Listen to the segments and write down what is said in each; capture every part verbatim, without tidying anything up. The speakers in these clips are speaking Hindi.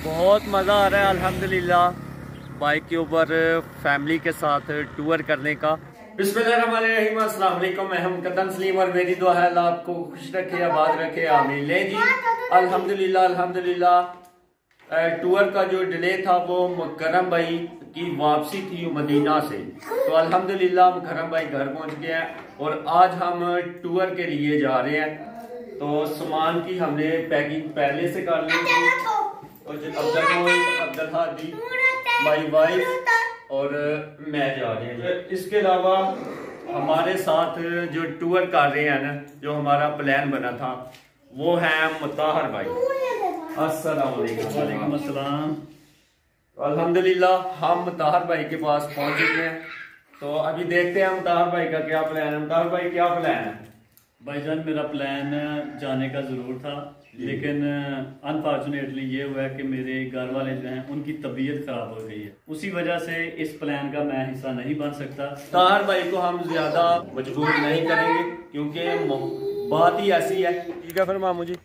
बहुत मज़ा आ रहा है अल्हम्दुलिल्लाह बाइक के ऊपर फैमिली के साथ टूर करने का। बिस्मिल्लाहिर्रहमानिर्रहीम, अस्सलाम वालेकुम। मैं हम कदम सलीम और मेरी दुआ है अल्लाह आपको खुश रखे, आबाद रखे, आमीन। ले जी अल्हम्दुलिल्लाह अल्हम्दुलिल्लाह टूर का जो डिले था वो मुकर्रम भाई की वापसी थी मदीना से, तो अल्हम्दुलिल्लाह मुकर्रम भाई घर पहुंच गए हैं और आज हम टूर के लिए जा रहे हैं। तो सामान की हमने पैकिंग पहले से कर ली थी और अब्दुल हादी माई वाइफ और मैं जा रहे हैं। इसके अलावा हमारे साथ जो टूर कर रहे हैं ना, जो हमारा प्लान बना था वो है मुताहर भाई। अस्सलाम वालेकुम। अस्सलाम। अल्हम्दुलिल्लाह हम मुताहर भाई के पास पहुंच चुके हैं, तो अभी देखते हैं मुताहर भाई का क्या प्लान है। मुताहर भाई क्या प्लान है? भाईजान मेरा प्लान जाने का ज़रूर था, लेकिन अनफॉर्चुनेटली ये हुआ है कि मेरे घर वाले जो हैं उनकी तबीयत खराब हो गई है, उसी वजह से इस प्लान का मैं हिस्सा नहीं बन सकता। मुताहर भाई को हम ज्यादा मजबूर नहीं करेंगे क्योंकि बात ही ऐसी है। ठीक है फिर मामू जी,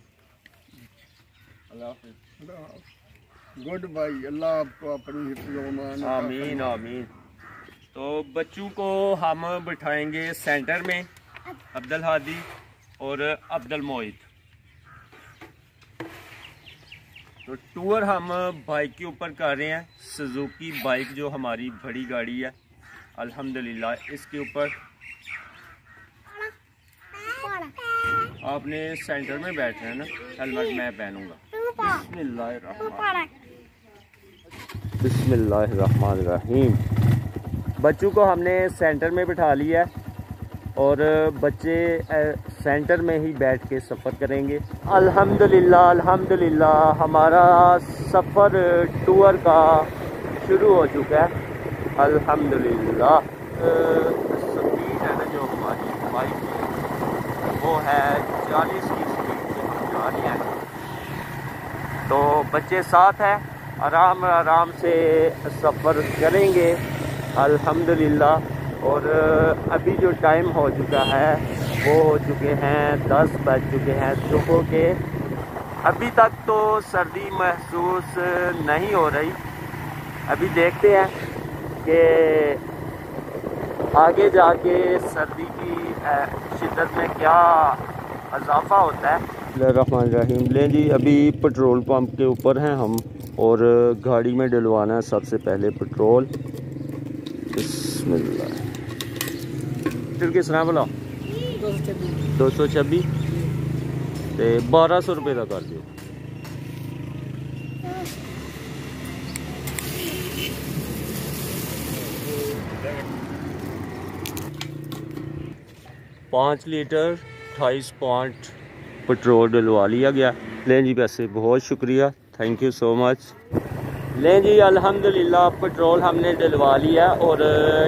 गुड भाई, अल्लाह आपको अपनी हिफ्ज़-ओ-अमान आमीन आमीन। तो बच्चों को हम बिठाएंगे सेंटर में, अब्दुल हादी और अब्दुल मोहित। तो टूर हम बाइक के ऊपर कर रहे हैं, सुजुकी बाइक जो हमारी बड़ी गाड़ी है अल्हम्दुलिल्लाह। इसके ऊपर आपने सेंटर में बैठना है ना, हेलमेट मैं पहनूंगा। बिस्मिल्लाहिर्रहमानिर्रहीम। बच्चों को हमने सेंटर में बिठा लिया है और बच्चे सेंटर में ही बैठ के सफ़र करेंगे। अल्हम्दुलिल्लाह अल्हम्दुलिल्लाह हमारा सफ़र टूर का शुरू हो चुका है अल्हम्दुलिल्लाह। स्पीड है ना जो हमारी बाइक की वो है चालीस की स्पीड से हम जा रहे हैं। तो बच्चे साथ हैं, आराम आराम से सफ़र करेंगे अल्हम्दुलिल्लाह। और अभी जो टाइम हो चुका है वो हो चुके हैं दस बज चुके हैं सुबह के। अभी तक तो सर्दी महसूस नहीं हो रही, अभी देखते हैं कि आगे जाके सर्दी की शिद्दत में क्या इजाफा होता है। रहमान रहीम। ले जी अभी पेट्रोल पंप के ऊपर हैं हम और गाड़ी में डलवाना है सबसे पहले पेट्रोल। बिस्मिल्लाह। लीटर किस तरह बोला? दो सौ छब्बी ते बारह सौ रुपये का कर दियो। पाँच लीटर अट्ठाईस पॉइंट पेट्रोल डलवा लिया गया। लें जी पैसे, बहुत शुक्रिया, थैंक यू सो मच। लें जी अल्हम्दुलिल्लाह पेट्रोल हमने डलवा लिया और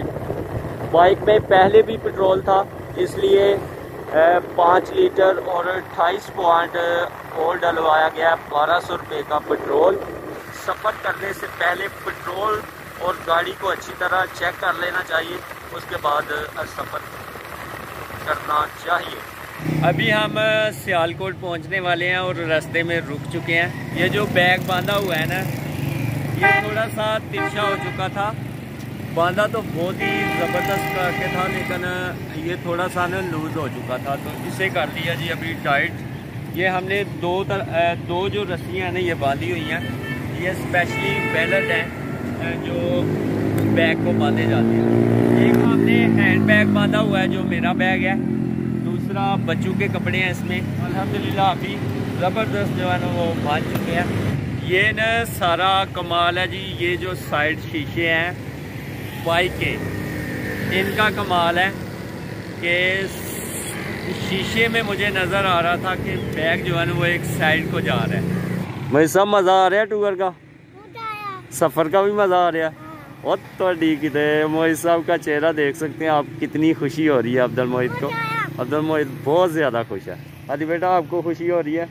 बाइक में पहले भी पेट्रोल था, इसलिए पाँच लीटर और अट्ठाईस पॉइंट और डलवाया गया बारह सौ रुपये का पेट्रोल। सफ़र करने से पहले पेट्रोल और गाड़ी को अच्छी तरह चेक कर लेना चाहिए, उसके बाद सफ़र करना चाहिए। अभी हम सियालकोट पहुंचने वाले हैं और रास्ते में रुक चुके हैं। ये जो बैग बांधा हुआ है ना, ये थोड़ा सा तिरछा हो चुका था, बांधा तो बहुत ही ज़बरदस्त करके था, लेकिन ये थोड़ा सा ना लूज़ हो चुका था, तो इसे कर लिया जी अभी टाइट। ये हमने दो तर, दो जो रस्सियाँ हैं ना ये बांधी हुई हैं, ये स्पेशली बेल्ट हैं जो बैग को बांधे जाते हैं। एक हमने हैंड बैग बांधा हुआ है जो मेरा बैग है, दूसरा बच्चों के कपड़े हैं इसमें। अल्हम्दुलिल्लाह अभी ज़बरदस्त जो है ना वो बांध चुके हैं। ये न सारा कमाल है जी, ये जो साइड शीशे हैं बाइक के, इनका कमाल है कि शीशे में मुझे नज़र आ रहा था कि बैग जो है ना वो एक साइड को जा रहा है। मुझे सब मज़ा आ रहा है टूर का, सफ़र का भी मज़ा आ रहा है। और तो ठीक है, मोहित साहब का चेहरा देख सकते हैं आप, कितनी खुशी हो रही है अब्दुल मोहित को। अब्दुल मोहित बहुत ज़्यादा खुश है। आदि बेटा आपको खुशी हो रही है?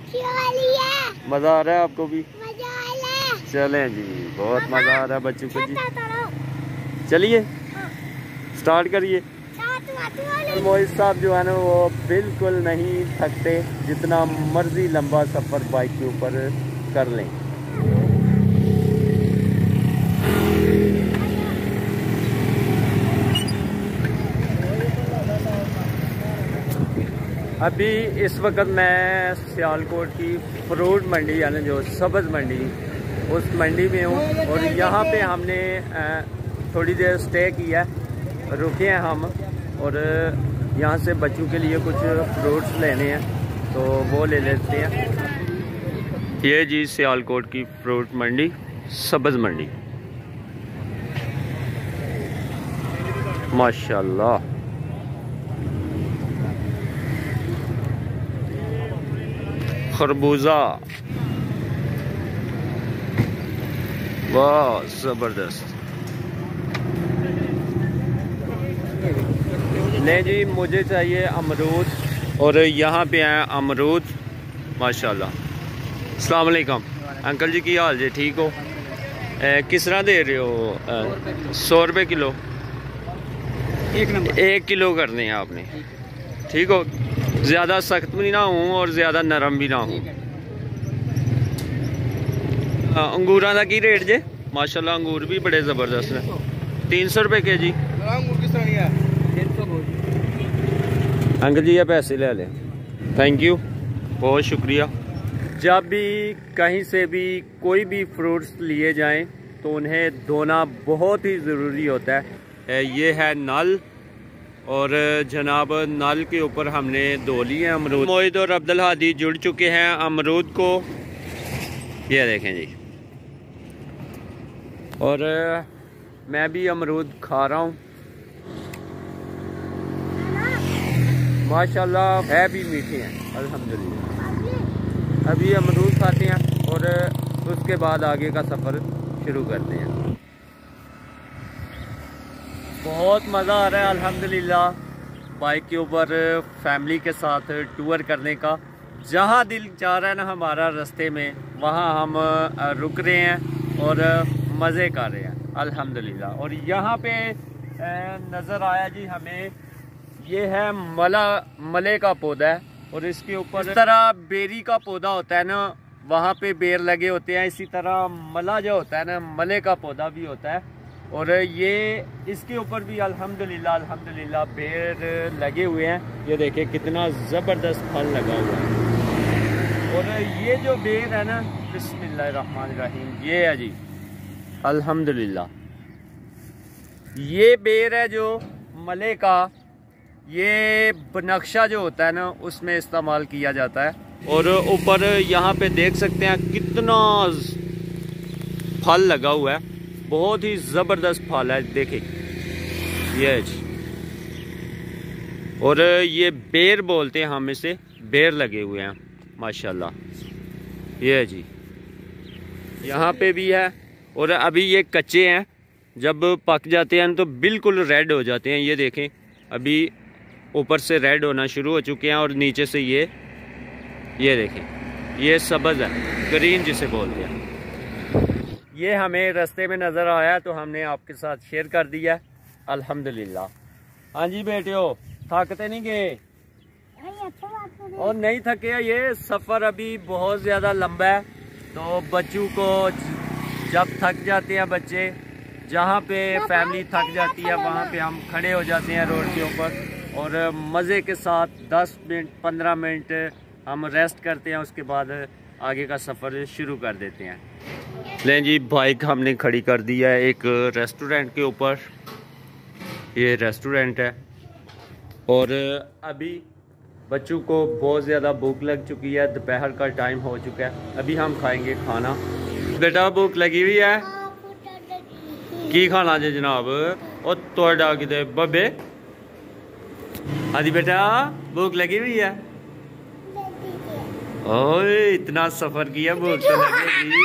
मज़ा आ रहा है आपको भी? चलें जी, बहुत मज़ा आ रहा है बच्चों को जी। चलिए स्टार्ट करिए। मोहित साहब जो है ना वो बिल्कुल नहीं थकते, जितना मर्जी लंबा सफ़र बाइक के ऊपर कर लें। अभी इस वक्त मैं सियालकोट की फ्रूट मंडी यानी जो सब्ज़ मंडी उस मंडी में हूँ और यहाँ पे हमने थोड़ी देर स्टे किया, रुके हैं हम और यहाँ से बच्चों के लिए कुछ फ्रूट्स लेने हैं तो वो ले लेते हैं। ये जी सियालकोट की फ्रूट मंडी, सब्ज़ मंडी, माशाल्लाह। खरबूजा, वाह ज़बरदस्त। नहीं जी, मुझे चाहिए अमरूद और यहाँ पे हैं अमरूद माशाल्लाह। अस्सलाम वालेकुम अंकल जी, की हाल जी? ठीक हो? ए, किस तरह दे रहे हो? सौ रुपये किलो? एक नंबर, एक किलो करने हैं आपने, ठीक हो? ज़्यादा सख्त भी ना हूँ और ज़्यादा नरम भी ना हूँ। अंगूर का की रेट जे? माशाल्लाह अंगूर भी बड़े ज़बरदस्त हैं। तीन सौ रुपये के जी। अंकल जी ये पैसे ले लें, थैंक यू, बहुत शुक्रिया। जब भी कहीं से भी कोई भी फ्रूट्स लिए जाएं तो उन्हें धोना बहुत ही ज़रूरी होता है। ये है नल और जनाब नल के ऊपर हमने धो लिए अमरूद। मोहित और अब्दुल हादी जुड़ चुके हैं अमरूद को, ये देखें जी। और मैं भी अमरूद खा रहा हूँ, माशाल्लाह है भी मीठे हैं अल्हम्दुलिल्लाह। अभी अमरूद खाते हैं और उसके बाद आगे का सफ़र शुरू करते हैं। बहुत मज़ा आ रहा है अल्हम्दुलिल्लाह बाइक के ऊपर फैमिली के साथ टूर करने का। जहाँ दिल चाह रहा है ना हमारा रास्ते में, वहाँ हम रुक रहे हैं और मज़े कर रहे हैं अल्हम्दुलिल्लाह। और यहाँ पे नज़र आया जी हमें, ये है मला मले का पौधा है और इसके ऊपर इस तरह बेरी का पौधा होता है ना, वहाँ पे बेर लगे होते हैं, इसी तरह मला जो होता है ना, मले का पौधा भी होता है। और ये इसके ऊपर भी अल्हम्दुलिल्लाह अल्हम्दुलिल्लाह बेर लगे हुए हैं। ये देखिए कितना ज़बरदस्त फल लगा हुआ है। और ये जो बेर है ना, बिस्मिल्लाहिर्रहमानिर्रहीम, ये है जी अल्हम्दुलिल्लाह, ये बेर है जो मले का, ये बनक्शा जो होता है ना उसमें इस्तेमाल किया जाता है। और ऊपर यहाँ पे देख सकते हैं कितना फल लगा हुआ है, बहुत ही ज़बरदस्त फल है, देखिए ये जी। और ये बेर बोलते हैं हम इसे, बेर लगे हुए हैं माशाल्लाह, ये जी। यहाँ पे भी है और अभी ये कच्चे हैं, जब पक जाते हैं तो बिल्कुल रेड हो जाते हैं। ये देखें अभी ऊपर से रेड होना शुरू हो चुके हैं और नीचे से ये ये देखें ये सब्ज़ है, ग्रीन जिसे बोलते हैं। ये हमें रास्ते में नज़र आया तो हमने आपके साथ शेयर कर दिया अल्हम्दुलिल्लाह। हाँ जी बेटे हो, थकते नहीं गए? और नहीं थके, ये सफ़र अभी बहुत ज़्यादा लंबा है तो बच्चों को जब थक जाते हैं बच्चे, जहाँ पे फैमिली थक जाती है वहाँ पे हम खड़े हो जाते हैं रोड के ऊपर और मज़े के साथ दस मिनट पंद्रह मिनट हम रेस्ट करते हैं, उसके बाद आगे का सफ़र शुरू कर देते हैं। लें जी बाइक हमने खड़ी कर दी है एक रेस्टोरेंट के ऊपर, ये रेस्टोरेंट है। और अभी बच्चों को बहुत ज़्यादा भूख लग चुकी है, दोपहर का टाइम हो चुका है, अभी हम खाएंगे खाना। बेटा भूख लगी हुई है, की खाना जे जनाब? और तोड़ा किते बब्बे? हाँ जी बेटा भूख लगी हुई है? ओए इतना सफ़र किया, भूख तो लगेगी।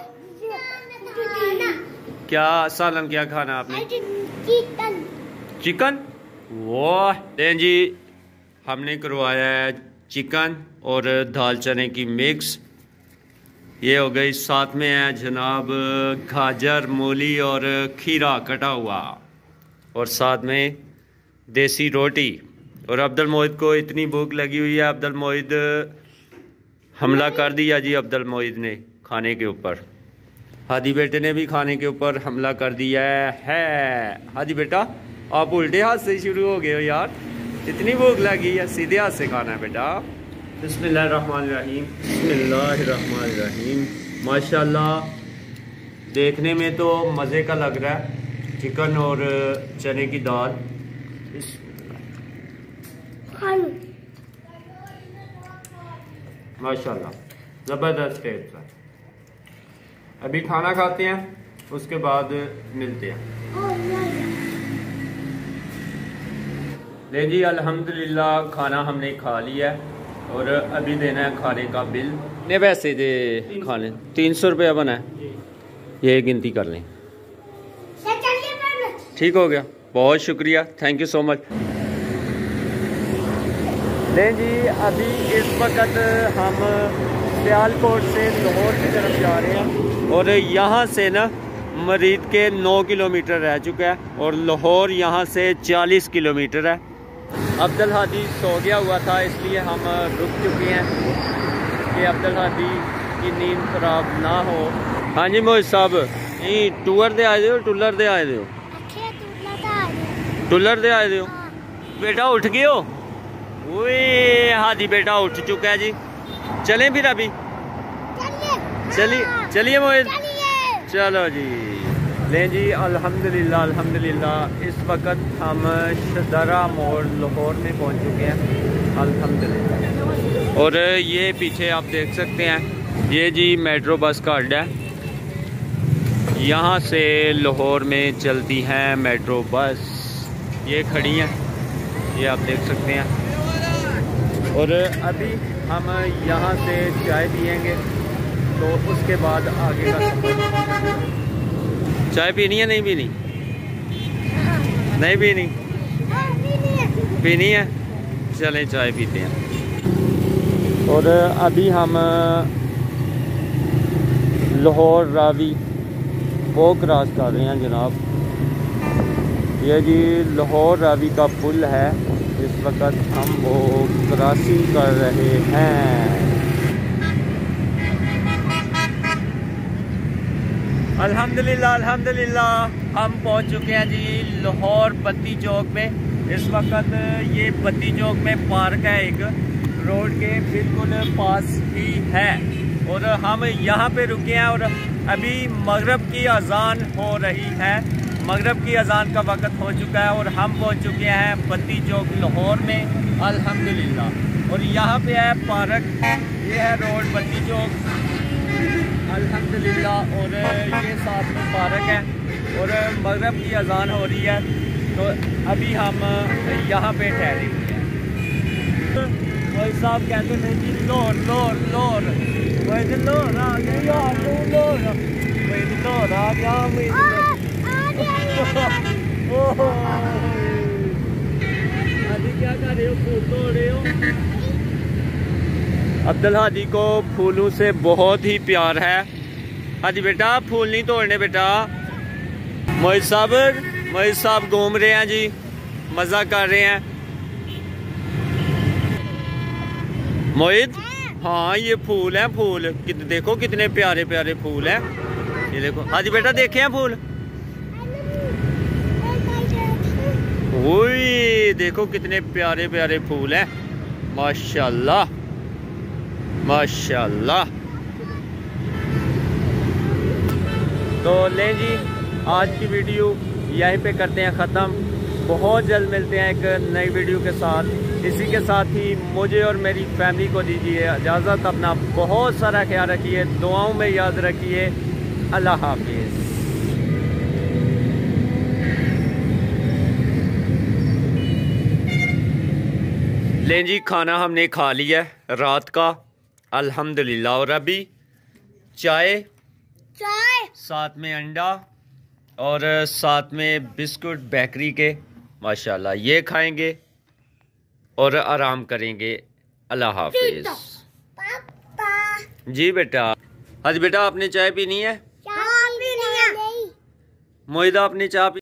क्या सालन क्या खाना आपने? चिकन। चिकन? वाह। लें जी हमने करवाया है चिकन और दाल चने की मिक्स, ये हो गई। साथ में है जनाब गाजर, मूली और खीरा कटा हुआ, और साथ में देसी रोटी। और अब्दुल मोहित को इतनी भूख लगी हुई है, अब्दुल मोहित हमला कर दिया जी अब्दुल मोहित ने खाने के ऊपर। हादी बेटे ने भी खाने के ऊपर हमला कर दिया है। हादी बेटा आप उल्टे हाथ से शुरू हो गए हो यार। इतनी भूख लगी है, सीधे हाथ से खाना है बेटा। बिस्मिल्लाहिर्रहमानिर्रहीम, बिस्मिल्लाहिर्रहमानिर्रहीम। माशाल्लाह देखने में तो मज़े का लग रहा है, चिकन और चने की दाल। माशाल्लाह ज़बरदस्त टेस्ट है। अभी खाना खाते हैं, उसके बाद मिलते हैं। ले जी अल्हम्दुलिल्लाह खाना हमने खा लिया है और अभी देना है खाने का बिल। ने पैसे दे खाने तीन सौ रुपया बना है, ये गिनती कर लें। ठीक हो गया, बहुत शुक्रिया, थैंक यू सो मच। नहीं जी अभी इस वक्त हम सियालकोट से लाहौर की तरफ जा रहे हैं और यहाँ से ना मरीद के नौ किलोमीटर रह चुका है और लाहौर यहाँ से चालीस किलोमीटर है। अब्दुल हादी सो गया हुआ था, इसलिए हम रुक चुके हैं कि अब्दुल हादी की नींद खराब ना हो। हाँ जी मोहित साहब, ये टूर दे आए हो टुलर दे आए हो? टुलर दे आए हो बेटा, उठ गए हो? ओए हादी बेटा उठ चुका है जी। चलें फिर अभी, चलिए चलिए मोहित, चलो जी। ले जी अल्हम्दुलिल्लाह अल्हम्दुलिल्लाह इस वक्त हम शदरा मोड़ लाहौर में पहुंच चुके हैं अल्हम्दुलिल्लाह। और ये पीछे आप देख सकते हैं, ये जी मेट्रो बस का अड्डा है। यहाँ से लाहौर में चलती हैं मेट्रो बस, ये खड़ी हैं, ये आप देख सकते हैं। और अभी हम यहाँ से चाय पियेंगे, तो उसके बाद आगे का सफर। चाय पीनी है नहीं पीनी? नहीं पीनी? पीनी है, चलें चाय पीते हैं। और अभी हम लाहौर रावी वो क्रॉस कर रहे हैं जनाब। ये जी लाहौर रावी का पुल है, इस वक्त हम वो क्रॉसिंग कर रहे हैं। अल्हम्दुलिल्लाह अल्हम्दुलिल्लाह हम पहुंच चुके हैं जी लाहौर बत्ती चौक में। इस वक्त ये बत्ती चौक में पार्क है, एक रोड के बिल्कुल पास ही है और हम यहाँ पे रुके हैं और अभी मगरब की अजान हो रही है। मगरब की अजान का वक्त हो चुका है और हम पहुँच चुके हैं बत्ती चौक लाहौर में अल्हम्दुलिल्लाह। और यहाँ पे है पार्क, ये है रोड बत्ती चौक अल्हम्दुलिल्लाह। और ये साथ में पार्क है और मगरब की अजान हो रही है, तो अभी हम यहाँ पे ठहरे हुए हैं। भाई साहब कहते नहीं जी लोर लोर लोर, वही लोर आ गया यार, लोर वही लोर आ गया। अभी क्या कर रहे हो, फूल तोड़ रहे हो? अब्दुल हादी को फूलों से बहुत ही प्यार है। हादी बेटा फूल नहीं तोड़ने बेटा। मोहित साहब मोहित साहब घूम रहे हैं जी, मज़ा कर रहे हैं। मोहित हाँ ये फूल है, फूल कितने देखो कितने प्यारे प्यारे फूल हैं, ये देखो। हादी बेटा देखे हैं फूल? ओए देखो कितने प्यारे प्यारे फूल हैं, माशाल्लाह माशाल्लाह। तो लें जी आज की वीडियो यहीं पे करते हैं ख़त्म। बहुत जल्द मिलते हैं एक नई वीडियो के साथ। इसी के साथ ही मुझे और मेरी फैमिली को दीजिए इजाज़त। अपना बहुत सारा ख्याल रखिए, दुआओं में याद रखिए। अल्लाह हाफिज़। लें जी खाना हमने खा लिया रात का अल्हम्दुलिल्लाह। और अभी चाय चाय साथ में अंडा और साथ में बिस्कुट बेकरी के, माशाल्लाह ये खाएंगे और आराम करेंगे। अल्लाह हाफिज। जी बेटा। आज बेटा आपने चाय पीनी है? चाय पीनी है। मोहिदा आपने चाय